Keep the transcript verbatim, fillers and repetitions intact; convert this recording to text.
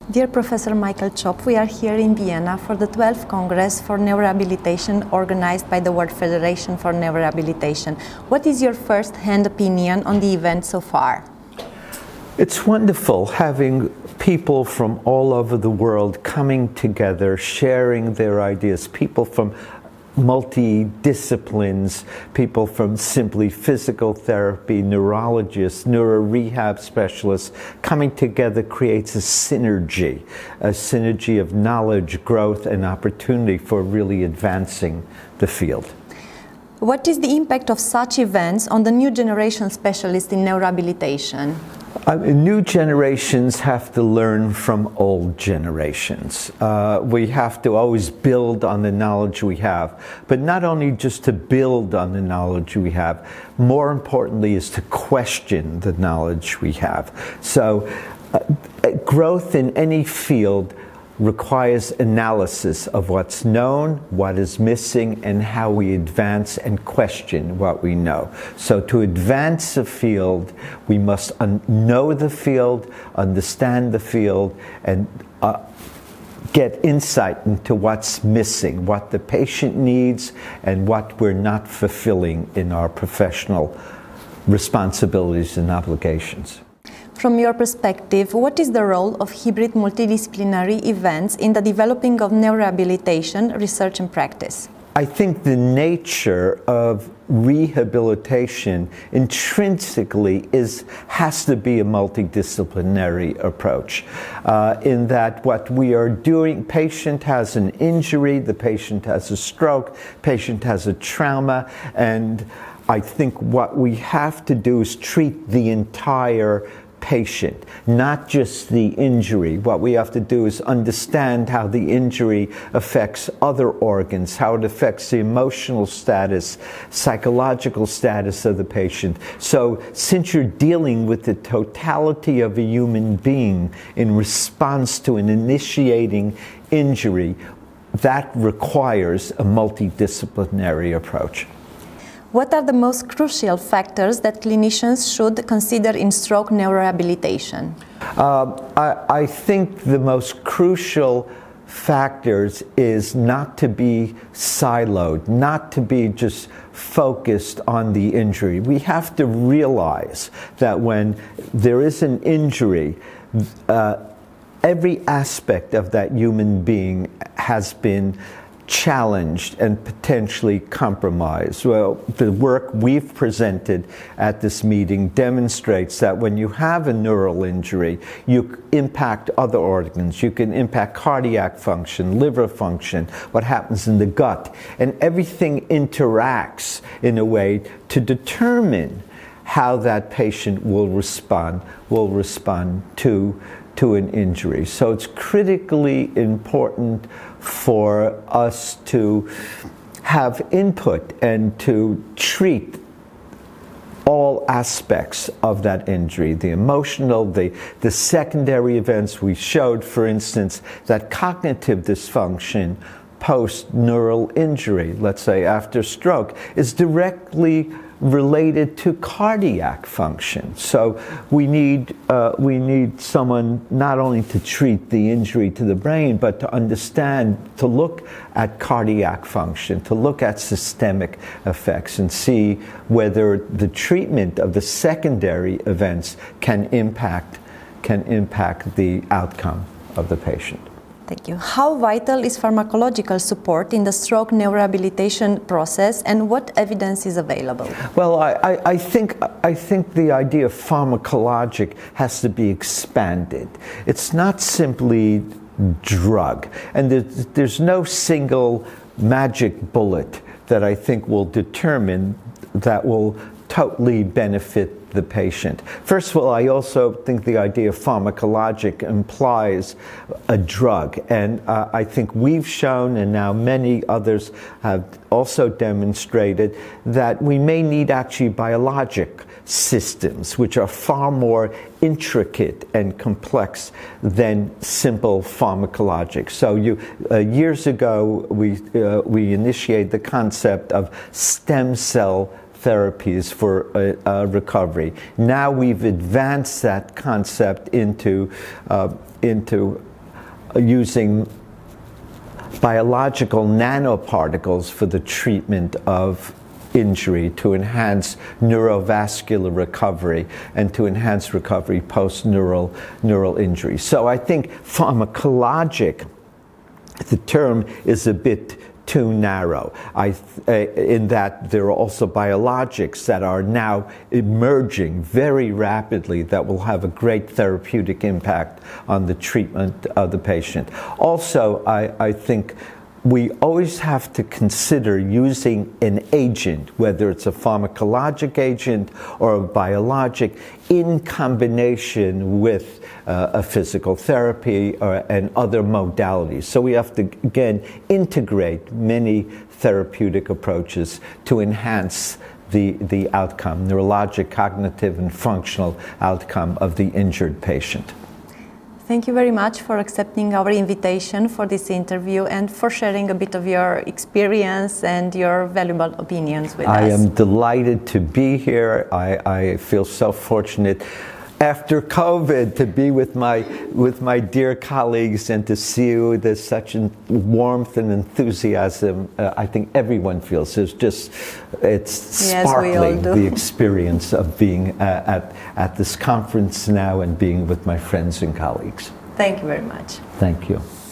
Dear Professor Michael Chop, we are here in Vienna for the twelfth Congress for Neurorehabilitation organized by the World Federation for Neurorehabilitation. What is your first-hand opinion on the event so far? It's wonderful having people from all over the world coming together, sharing their ideas, people from multi-disciplines, people from simply physical therapy, neurologists, neuro-rehab specialists, coming together creates a synergy, a synergy of knowledge, growth, and opportunity for really advancing the field. What is the impact of such events on the new generation specialists in neurorehabilitation? Uh, new generations have to learn from old generations. Uh, we have to always build on the knowledge we have, but not only just to build on the knowledge we have, more importantly is to question the knowledge we have. So uh, growth in any field requires analysis of what's known, what is missing, and how we advance and question what we know. So to advance a field, we must know the field, understand the field, and uh, get insight into what's missing, what the patient needs, and what we're not fulfilling in our professional responsibilities and obligations. From your perspective, what is the role of hybrid multidisciplinary events in the developing of neurorehabilitation research and practice? I think the nature of rehabilitation intrinsically is has to be a multidisciplinary approach, uh, in that what we are doing, patient has an injury, the patient has a stroke, patient has a trauma, and I think what we have to do is treat the entire patient, not just the injury. What we have to do is understand how the injury affects other organs, how it affects the emotional status, psychological status of the patient. So since you're dealing with the totality of a human being in response to an initiating injury, that requires a multidisciplinary approach. What are the most crucial factors that clinicians should consider in stroke neurorehabilitation? Uh, I, I think the most crucial factors is not to be siloed, not to be just focused on the injury. We have to realize that when there is an injury, uh, every aspect of that human being has been challenged and potentially compromised. Well, the work we've presented at this meeting demonstrates that when you have a neural injury, you impact other organs. You can impact cardiac function, liver function, what happens in the gut, and everything interacts in a way to determine how that patient will respond, will respond to to an injury. So it's critically important for us to have input and to treat all aspects of that injury, the emotional, the, the secondary events. We showed, for instance, that cognitive dysfunction post-neural injury, let's say after stroke, is directly related to cardiac function. So we need uh, we need someone not only to treat the injury to the brain, but to understand, to look at cardiac function, to look at systemic effects and see whether the treatment of the secondary events can impact can impact the outcome of the patient. Thank you. How vital is pharmacological support in the stroke neurorehabilitation process, and what evidence is available? Well, I, I, I think I think the idea of pharmacologic has to be expanded. It's not simply drug, and there's, there's no single magic bullet that I think will determine that will totally benefit the patient. First of all, I also think the idea of pharmacologic implies a drug, and uh, I think we've shown, and now many others have also demonstrated, that we may need actually biologic systems which are far more intricate and complex than simple pharmacologic. So you, uh, years ago we, uh, we initiated the concept of stem cell therapies for uh, uh, recovery. Now we've advanced that concept into, uh, into using biological nanoparticles for the treatment of injury to enhance neurovascular recovery and to enhance recovery post-neural neural injury. So I think pharmacologic, the term is a bit too narrow. I, uh, in that there are also biologics that are now emerging very rapidly that will have a great therapeutic impact on the treatment of the patient. Also, I, I think we always have to consider using an agent, whether it's a pharmacologic agent or a biologic, in combination with uh, a physical therapy or, and other modalities. So we have to, again, integrate many therapeutic approaches to enhance the, the outcome, neurologic, cognitive, and functional outcome of the injured patient. Thank you very much for accepting our invitation for this interview and for sharing a bit of your experience and your valuable opinions with us. I am delighted to be here. I, I feel so fortunate after COVID to be with my with my dear colleagues and to see you. There's such an warmth and enthusiasm. Uh, I think everyone feels. It's just it's yes, sparkling, the experience of being uh, at at this conference now and being with my friends and colleagues. Thank you very much. Thank you.